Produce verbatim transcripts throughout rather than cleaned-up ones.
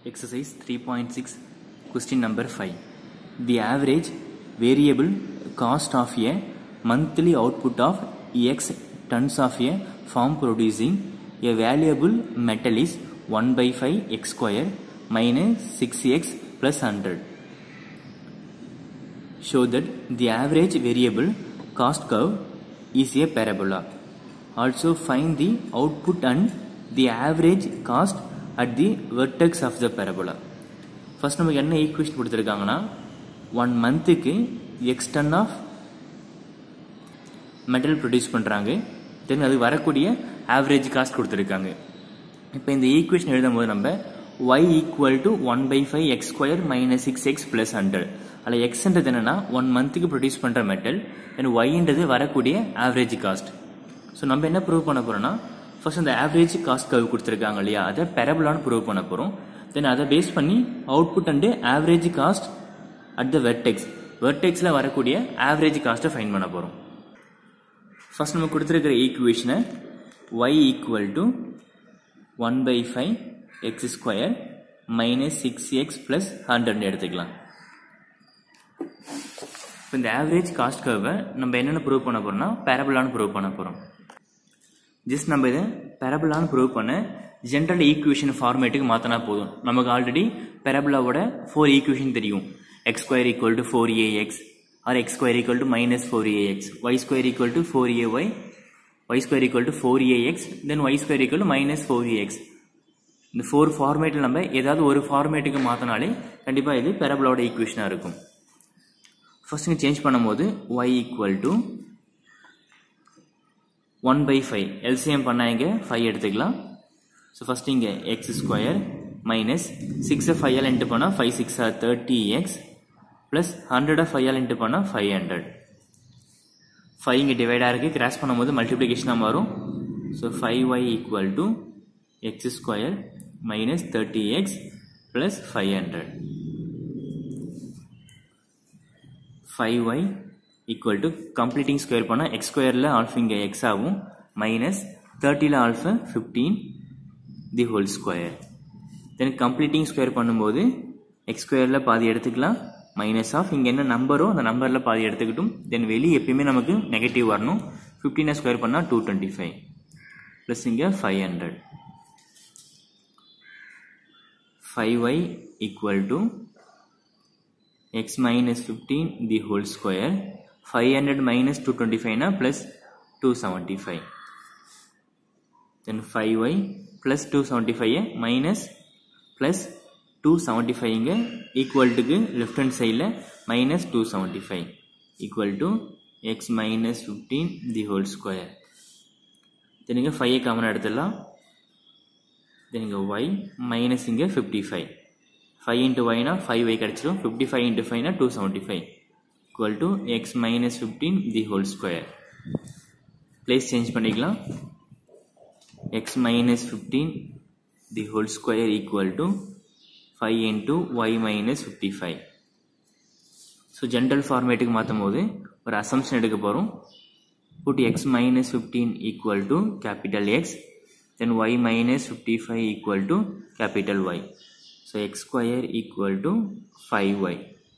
Exercise three point six, question number five. The average variable cost of a monthly output of X tons of a farm producing a valuable metal is one by five x square minus six x plus one hundred. Show that the average variable cost curve is a parabola. Also find the output and the average cost at the vertex of the parabola. First நமக்கு என்ன equation கொடுத்திருக்காங்கன்னா one மந்த்துக்கு x ton of metal produce பண்றாங்க. தென் அது வரக்கூடிய average cost கொடுத்திருக்காங்க. இப்போ இந்த ஈக்குவேஷன் எழுதும்போது நம்ம y equal to one by five x square minus six x plus one hundred. அல்ல x என்றது என்னன்னா one மந்த்துக்கு produce பண்ற metal, and y என்றது வரக்கூடிய average cost. ஸோ நம்ம என்ன ப்ரூவ் பண்ண போறோம்னா ஃபர்ஸ்ட் அந்த ஆவரேஜ் காஸ்ட் கர்வ் கொடுத்துருக்காங்க இல்லையா, அதை பெரபலான்னு ப்ரூவ் பண்ண போகிறோம். தென் அதை பேஸ் பண்ணி output and average cost at the vertex வெர்டெக்ஸில் வரக்கூடிய ஆவரேஜ் காஸ்ட்டை ஃபைன் பண்ண போகிறோம். ஃபர்ஸ்ட் நம்ம கொடுத்துருக்கிற ஈக்குவேஷனை y equal to one by five x square minus six x plus ஹண்ட்ரட்னு எடுத்துக்கலாம். இப்போ இந்த ஆவரேஜ் காஸ்ட் கர்வை நம்ம என்னென்ன ப்ரூவ் பண்ண போகிறோம்னா பெரபலான்னு ப்ரூவ் பண்ண போகிறோம். ஜஸ்ட் நம்ம இதை பெரபலான்னு ப்ரூவ் பண்ண ஜென்ரல் ஈக்குவேஷன் ஃபார்மேட்டுக்கு மாற்றினா போதும். நமக்கு ஆல்ரெடி பெரபலாவோட ஃபோர் ஈக்குவேஷன் தெரியும். X square equal to four a x or x square equal to minus four a x, y square equal to four a y, y square equal to four a x, then y square equal to minus four a x. இந்த four ஃபார்மேட்டில் நம்ம ஏதாவது ஒரு ஃபார்மேட்டுக்கு மாற்றினாலே கண்டிப்பாக இது பெரபலாவோட ஈக்குவேஷனாக இருக்கும். First இங்கே change பண்ணும்போது y equal to one by five LCM பண்ணால் இங்கே ஃபைவ் எடுத்துக்கலாம். ஸோ ஃபர்ஸ்ட் இங்கே எக்ஸ் ஸ்கொயர் மைனஸ் சிக்ஸை ஃபைவால் இன்ட்டு பண்ணால் five six or thirty x plus ஹண்ட்ரடை ஃபைவால் இன்ட்டு பண்ணால் ஃபைவ் ஹண்ட்ரட். ஃபைவ் இங்கே டிவைடாக இருக்குது, கிராஸ் பண்ணும்போது மல்டிப்ளிகேஷனாக மாறும். So five y equal to x square minus thirty x plus five hundred. Five y equal to completing square பண்ணால் எக்ஸ் ஸ்கொயரில் ஆல்ஃபா இங்கே எக்ஸ் ஆகும், மைனஸ் தேர்ட்டியில் alpha fifteen the whole square. Then completing square பண்ணும்போது x ஸ்கொயரில் பாதி எடுத்துக்கலாம், minus of இங்கே என்ன நம்பரோ அந்த நம்பரில் பாதி எடுத்துக்கிட்டும். தென் வெளியே எப்பயுமே நமக்கு நெகட்டிவ் வரணும். ஃபிஃப்டீனை ஸ்கொயர் பண்ணால் டூ டுவெண்ட்டி ஃபைவ் ப்ளஸ் இங்கே five hundred. Five y equal to x minus fifteen the whole square, five hundred minus two twenty-five na plus two seventy-five, then five y plus two seventy-five minus plus two seventy-five inga equal to left hand side la minus two seventy-five equal to x minus fifteen the whole square. then inga five common eduthalam, then inga y minus inga fifty-five, five into y na five y கிடைச்சிரும், fifty-five into five na two seventy-five equal to x minus fifteen the whole square. place change பண்ணிக்கலாம். x minus fifteen the whole square equal to five into y minus fifty-five. so general formatக்கு மாத்தும்போது ஒரு assumption எடுக்க போறோம். put x minus fifteen equal to capital X, then y minus fifty-five equal to capital Y. so x square equal to five y,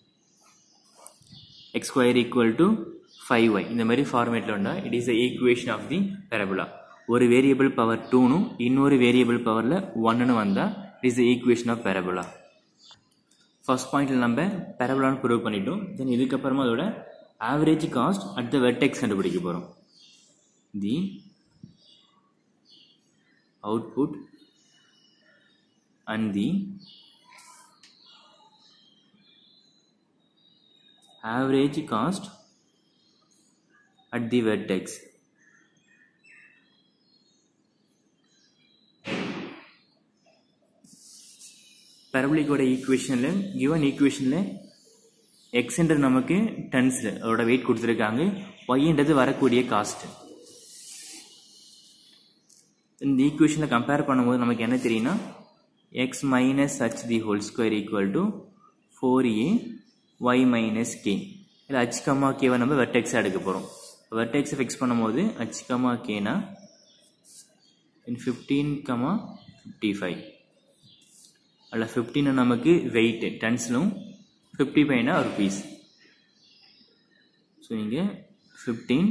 x square equal to five y. இந்த மாதிரி ஃபார்மேட்ல வந்தா it is the equation of the parabola. ஒரு variable power two னு இன்னொரு variable பவர்ல one னு வந்தா it is the equation of parabola. First பாயிண்ட்ல நம்ம parabola ப்ரூவ் பண்ணிட்டோம். தென் இதுக்கு அப்புறமா அதோட average cost at the vertex கண்டுபிடிக்க போறோம். தி output and the average cost at the vertex. parabolic ஓட ஈக்குவேஷன்ல given ஈக்குவேஷன்ல x என்ற நமக்கு டன்ஸ்ல அதோட வெயிட் கொடுத்திருக்காங்க, y என்றது வரக்கூடிய காஸ்ட். இந்த ஈக்குவேஷன்ல கம்பேர் பண்ணும்போது நமக்கு என்ன தெரியும்னா x minus h the whole square equal to four a y minus k. இல்ல h comma k வை நம்ம வெர்டெக்ஸ் எடுக்க போறோம். வெர்டெக்ஸ் ஃபிக்ஸ் பண்ணும்போது h comma k னா in fifteen comma fifty-five அதில் ஃபிஃப்டீன் நமக்கு வெயிட் டன்ஸ்லும், ஃபிஃப்டி ஃபைவ்னா ருபீஸ். ஸோ இங்கே ஃபிஃப்டீன்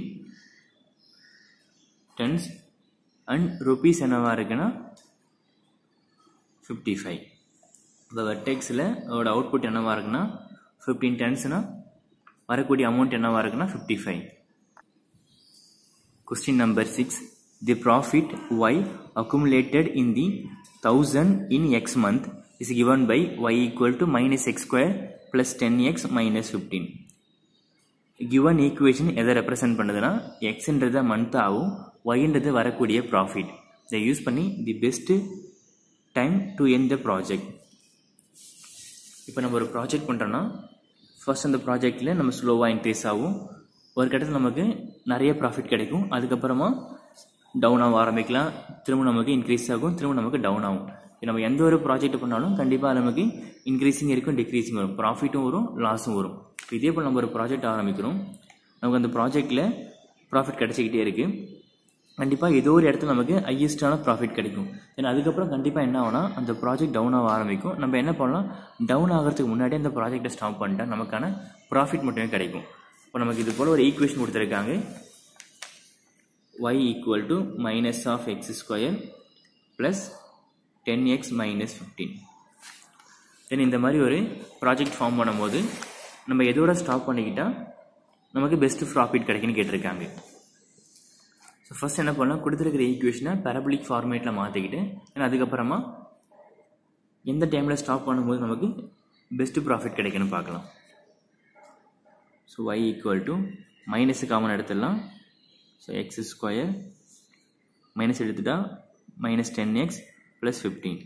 டன்ஸ் அண்ட் ருபீஸ் என்னவா இருக்குன்னா ஃபிஃப்டி ஃபைவ். இப்போ வெர்டெக்ஸில் அதோட அவுட்புட் என்னவா இருக்குன்னா ஃபிஃப்டீன் டன்ஸ்னால் வரக்கூடிய அமௌண்ட் என்னவா இருக்குன்னா fifty five. Question number six. The profit Y accumulated in the thousand in X month is given by Y equal to minus X square plus ten X minus fifteen. Given equation எதை represent பண்ணுதுன்னா Xன்றது month ஆகும், Yன்றது வரக்கூடிய profit. இதை use பண்ணி the best time to end the project. இப்போ நம்ம ஒரு ப்ராஜெக்ட் பண்ணுறோன்னா ஃபர்ஸ்ட் அந்த ப்ராஜெக்டில் நம்ம ஸ்லோவாக இன்க்ரீஸ் ஆகும், ஒரு கட்டத்தில் நமக்கு நிறைய ப்ராஃபிட் கிடைக்கும், அதுக்கப்புறமா டவுன் ஆக ஆரம்பிக்கலாம், திரும்ப நமக்கு இன்க்ரீஸ் ஆகும், திரும்ப நமக்கு டவுன் ஆகும். நம்ம எந்த ஒரு ப்ராஜெக்ட் பண்ணாலும் கண்டிப்பாக நமக்கு இன்க்ரீஸிங் இருக்கும், டிக்ரீஸிங் வரும், ப்ராஃபிட்டும் வரும், லாஸும் வரும். இப்போ இதே போல் நம்ம ஒரு ப்ராஜெக்ட் ஆரம்பிக்கிறோம், நமக்கு அந்த ப்ராஜெக்டில் ப்ராஃபிட் கிடைச்சிக்கிட்டே இருக்குது, கண்டிப்பாக ஏதோ ஒரு இடத்துல நமக்கு ஹையஸ்டான ப்ராஃபிட் கிடைக்கும். ஏன்னா அதுக்கப்புறம் கண்டிப்பாக என்ன ஆகும்னா அந்த ப்ராஜெக்ட் டவுன் ஆக ஆரம்பிக்கும். நம்ம என்ன பண்ணலாம், டவுன் ஆகிறதுக்கு முன்னாடி அந்த ப்ராஜெக்டை ஸ்டாப் பண்ணிட்டா நமக்கான ப்ராஃபிட் மட்டுமே கிடைக்கும். இப்போ நமக்கு இது போல் ஒரு ஈக்குவேஷன் கொடுத்துருக்காங்க, y equal to minus of x square plus ten x minus fifteen. தென் இந்த மாதிரி ஒரு ப்ராஜெக்ட் ஃபார்ம் பண்ணும்போது நம்ம எதோட ஸ்டாப் பண்ணிக்கிட்டால் நமக்கு பெஸ்ட் ப்ராஃபிட் கிடைக்குன்னு கேட்டிருக்காங்க. ஸோ ஃபர்ஸ்ட் என்ன பண்ணலாம், கொடுத்துருக்கிற ஈக்குவேஷனை பேரபோலிக் ஃபார்மேட்டில் மாற்றிக்கிட்டு ஏன்னா அதுக்கப்புறமா எந்த டைமில் ஸ்டாப் பண்ணும்போது நமக்கு பெஸ்ட் ப்ராஃபிட் கிடைக்குன்னு பார்க்கலாம். So y equal to minus common எடுத்துடலாம். ஸோ எக்ஸ் ஸ்கொயர் மைனஸ் எடுத்துட்டா minus ten x plus fifteen.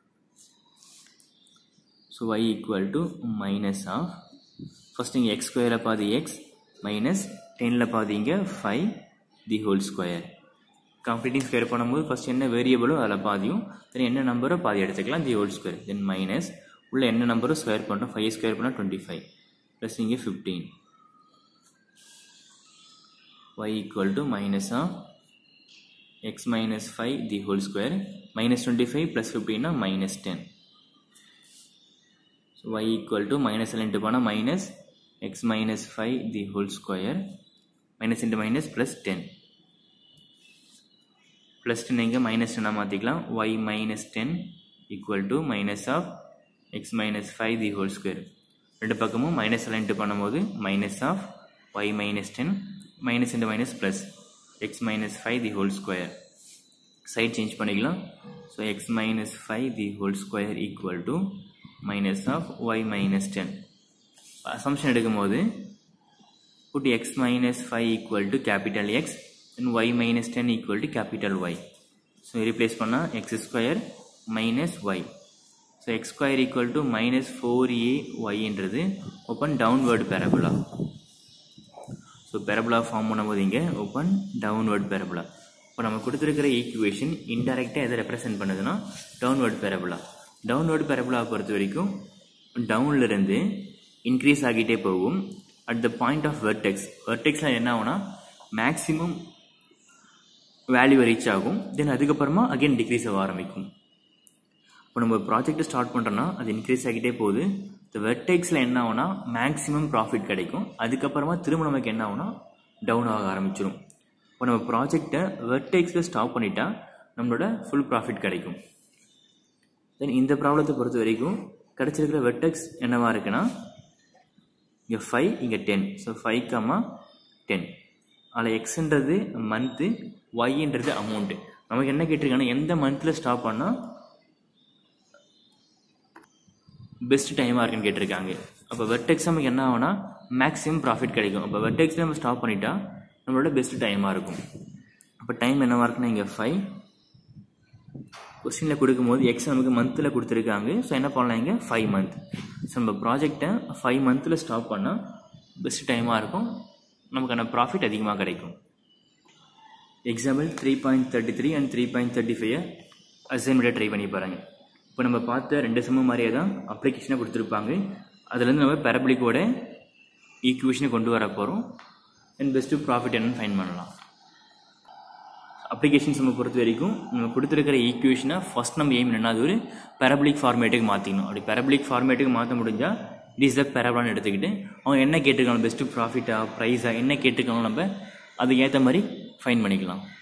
So y equal to minus of first இங்கே எக்ஸ் ஸ்கொயரில் பாதி எக்ஸ் மைனஸ் டெனில் பாதி இங்கே five the whole square. Completing square பண்ணும்போது first என்ன வேரியபிளோ அதில் பாதியும், தென் என்ன நம்பரோ பாதி எடுத்துக்கலாம் the whole square. Then minus உள்ள என்ன நம்பரோ ஸ்கொயர் பண்ணுறோம், ஃபைவ் ஸ்கொயர் பண்ணால் டுவெண்ட்டி ஃபைவ் ப்ளஸ் இங்கே fifteen. y equal to minus of x minus five the whole square minus twenty-five plus fifteen na minus ten. So y equal to minus into pana minus x minus five the whole square minus into minus plus ten plus ten inga minus ten மாத்திக்கலாம், y minus ten equal to minus of x minus five the whole square. ரெண்டு பக்கமும் minus into பண்ணும்போது minus of y minus ten minus into minus plus x minus five the whole square. Side change பண்ணிக்கலாம். So x minus five the whole square equal to minus of y minus ten. Assumption எடுக்கும்போது put x minus five equal to capital X and y minus ten equal to capital Y. So replace பண்ணா x square minus y. So x square equal to minus four a y என்றது open downward parabola. So parabola form பண்ணும்போது இங்கே open downward பெரபுலா. இப்போ நம்ம கொடுத்துருக்கிற equation இன்டெரக்டாக எதை represent பண்ணுதுன்னா downward பெரபுலா. Downward பெரபுலா பொறுத்த வரைக்கும் டவுன்லேருந்து இன்க்ரீஸ் ஆகிட்டே போகும். At the point of vertex, வெர்டெக்ஸில் என்ன ஆகும்னா மேக்ஸிமம் வேல்யூ ரீச் ஆகும், தென் அதுக்கப்புறமா அகைன் டிக்ரீஸ் ஆக ஆரம்பிக்கும். இப்போ நம்ம ப்ராஜெக்ட் ஸ்டார்ட் பண்ணுறோன்னா அது இன்க்ரீஸ் ஆகிட்டே போகுது, இந்த வெர்டெக்ஸில் என்ன ஆகும்னா மேக்ஸிமம் ப்ராஃபிட் கிடைக்கும், அதுக்கப்புறமா திரும்ப நமக்கு என்ன ஆகும்னா டவுன் ஆக ஆரம்பிச்சிடும். இப்போ நம்ம ப்ராஜெக்டை வெர்டெக்ஸில் ஸ்டாப் பண்ணிட்டா நம்மளோட ஃபுல் ப்ராஃபிட் கிடைக்கும். தென் இந்த ப்ராப்ளத்தை பொறுத்த வரைக்கும் கிடச்சிருக்கிற வெர்டெக்ஸ் என்னவா இருக்குன்னா இங்கே ஃபைவ் இங்கே ten. So five comma ten, அதில் எக்ஸுன்றது மந்த்து, ஒய்ன்றது அமௌண்ட்டு. நமக்கு என்ன கேட்டிருக்காங்கன்னா எந்த மந்தில் ஸ்டாப் பண்ணால் பெஸ்ட் டைமாக இருக்குன்னு கேட்டிருக்காங்க. அப்போ வெர்டெக்ஸ் நமக்கு என்ன ஆகும்னா மேக்ஸிமம் ப்ராஃபிட் கிடைக்கும். அப்போ வெர்டெக்ஸில் நம்ம ஸ்டாப் பண்ணிட்டா நம்மளோட பெஸ்ட் டைமாக இருக்கும். அப்போ டைம் என்னவா இருக்குன்னா இங்கே ஃபைவ், கொஸ்டினில் கொடுக்கும்போது எக்ஸ் நமக்கு மந்தில் கொடுத்துருக்காங்க. ஸோ என்ன பண்ணலாம் இங்கே ஃபைவ் மந்த். ஸோ நம்ம ப்ராஜெக்டை ஃபைவ் மந்தில் ஸ்டாப் பண்ணால் பெஸ்ட் டைமாக இருக்கும், நமக்கான ப்ராஃபிட் அதிகமாக கிடைக்கும். Example three point thirty three and three point thirty five அசைன்மெண்ட்டை ட்ரை பண்ணி பாருங்கள். இப்போ நம்ம பார்த்த ரெண்டு சம மாதிரியே தான் அப்ளிகேஷனை கொடுத்துருப்பாங்க, அதுலேருந்து நம்ம பேரபோலிக்கோட ஈக்குவேஷனை கொண்டு வர போகிறோம். அண்ட் பெஸ்ட்டு ப்ராஃபிட் என்னன்னு ஃபைன் பண்ணலாம். அப்ளிகேஷன் சம்மை பொறுத்த வரைக்கும் நம்ம கொடுத்துருக்கிற ஈக்குவேஷனை ஃபஸ்ட் நம்ம எய்ம் என்னன்னா அது ஒரு பேரபலிக் ஃபார்மேட்டுக்கு மாற்றிக்கணும். அப்படி பேரபலிக் ஃபார்மேட்டுக்கு மாற்ற முடிஞ்சால் இட் இஸ் த பேரபலான்னு எடுத்துக்கிட்டு அவங்க என்ன கேட்டுருக்காங்க, பெஸ்ட்டு ப்ராஃபிட்டா ப்ரைஸா என்ன கேட்டுருக்காங்களோ நம்ம அதுக்கு ஏற்ற மாதிரி ஃபைன் பண்ணிக்கலாம்.